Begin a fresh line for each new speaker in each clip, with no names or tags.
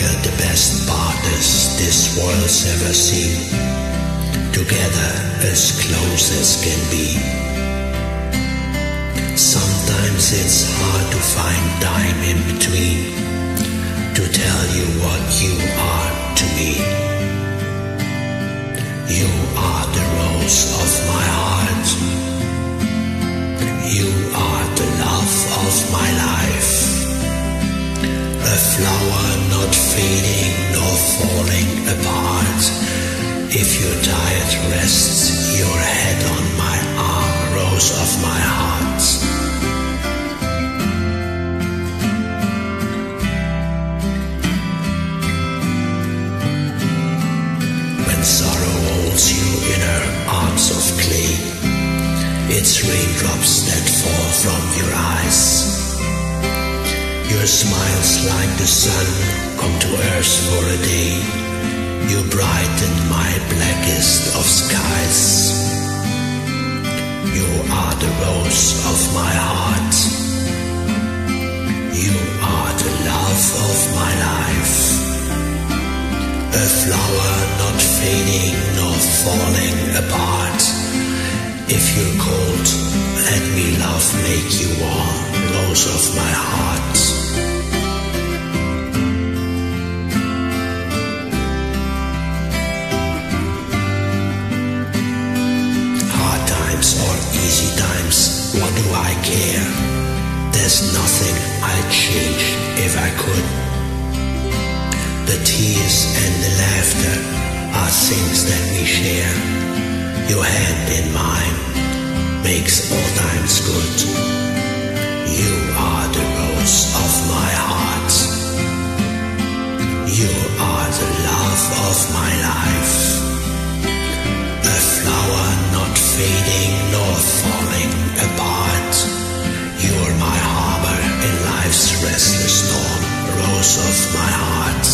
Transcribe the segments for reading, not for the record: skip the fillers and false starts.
We're the best partners this world's ever seen, together as close as can be. Sometimes it's hard to find time in between to tell you what you are to me. You are the rose of my heart. You are the love of my life. A flower not fading nor falling apart. If you're tired, rest your head on my arm, rose of my heart. When sorrow holds you in her arms of clay, it's raindrops that fall from your eyes. Your smiles like the sun come to earth for a day. You brighten my blackest of skies. You are the rose of my heart. You are the love of my life. A flower not fading nor falling apart. If you're cold, let me love make you warm, rose of my heart. Or easy times, what do I care? There's nothing I'd change if I could. The tears and the laughter are things that we share. Your hand in mine makes all times good. You are the rose of my heart. You are the love of my life. A flower not fading nor falling apart. You're my harbor in life's restless storm, rose of my heart.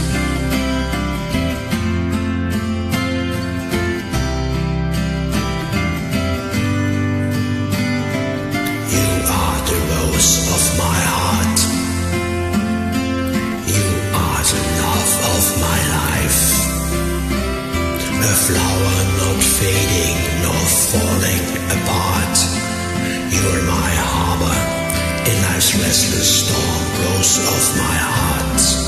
You are the rose of my heart. You are the love of my life. A flower not fading nor falling apart. You're my harbor in life's restless storm, rose of my heart.